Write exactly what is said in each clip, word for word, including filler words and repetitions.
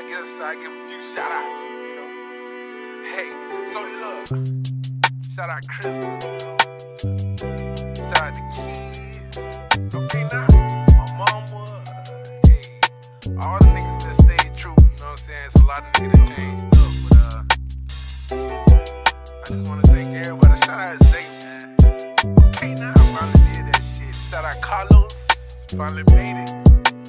guess I give a few shout outs, you know. Hey, so look, shout out Crystal, you know. Shout out the kids. Okay, now, my mama, hey, all the niggas that stayed true, you know what I'm saying? So a lot of niggas that changed stuff, but uh, I just wanna thank everybody. Shout out Zay, man. Okay, now, I finally did that shit. Shout out Carlos, finally made it.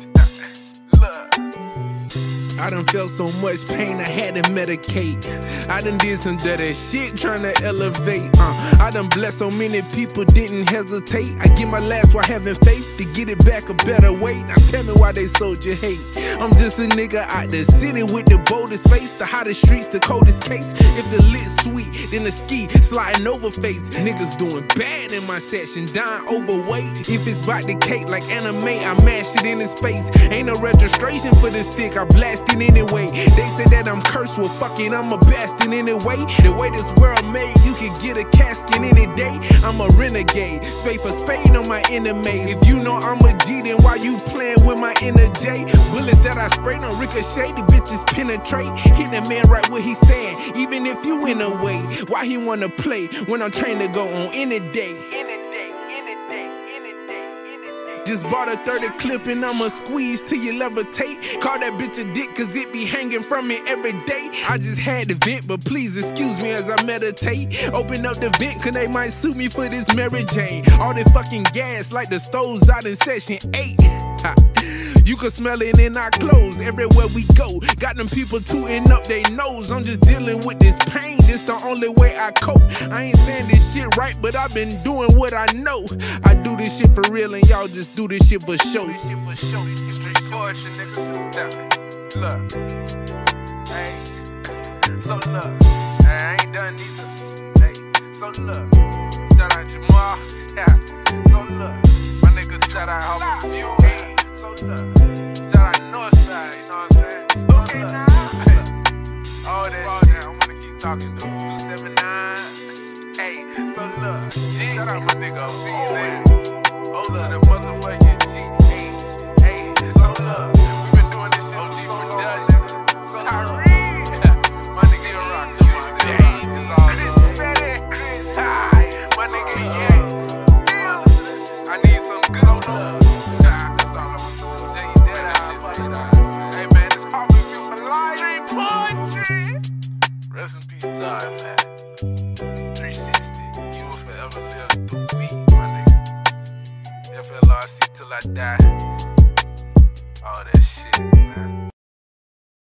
I done felt so much pain, I had to medicate. I done did some dirty shit trying to elevate. uh, I done blessed so many people, didn't hesitate. I give my last while having faith to get it back a better way. Now tell me why they sold you hate. I'm just a nigga out the city with the boldest face, the hottest streets, the coldest case. If the lit sweet, then the ski sliding over face. Niggas doing bad in my section, dying overweight. If it's about the cake like anime, I mash it in his face. Ain't no registration for the stick, I blast it anyway. They say that I'm cursed, well fuck it, I'm a bastard anyway. The way this world made, you can get a casket any day. I'm a renegade, spade for spade on my enemies. If you know I'm a G, then why you playing with my inner J? Bullets that I spray on ricochet, the bitches penetrate. Hit that man right where he stand, even if you in the way. Why he wanna play when I'm trying to go on any day? Just bought a thirty clip and I'ma squeeze till you levitate. Call that bitch a dick cause it be hanging from me every day. I just had to vent, but please excuse me as I meditate. Open up the vent cause they might sue me for this Mary Jane. All that fucking gas like the stoves out in section eight. Ha. You can smell it in our clothes everywhere we go. Got them people tooting up their nose. I'm just dealing with this pain, this the only way I cope. I ain't saying this shit right, but I've been doing what I know. I do this shit for real and y'all just do this shit for show. This shit for show. This street poetry, nigga. Yeah. Look. Hey. So look. Hey, I ain't done neither. Hey. So look. Shout out Jamal. Yeah. So look. My nigga shout out Harvard View. Hey. So look. Shout out Northside, you know what I'm saying? Okay, now. Hey. All that shit. I'm gonna keep talking to him. two seven nine. Hey. So look. G. Shout out my nigga. I'll see you later. Oh, look, the motherfucking G. Hey, hey, so look, we been doing this shit O G production. So Tyree, my nigga rock to my day. It's all Chris Petty, Chris High, my nigga yeah. I need some good love. That's all I'm gonna tell you that shit. Hey man, it's Harvard View for life. Street poetry. Rest in peace, time, man. three sixty, you will forever live through me, my nigga. F L R C till I die. All that.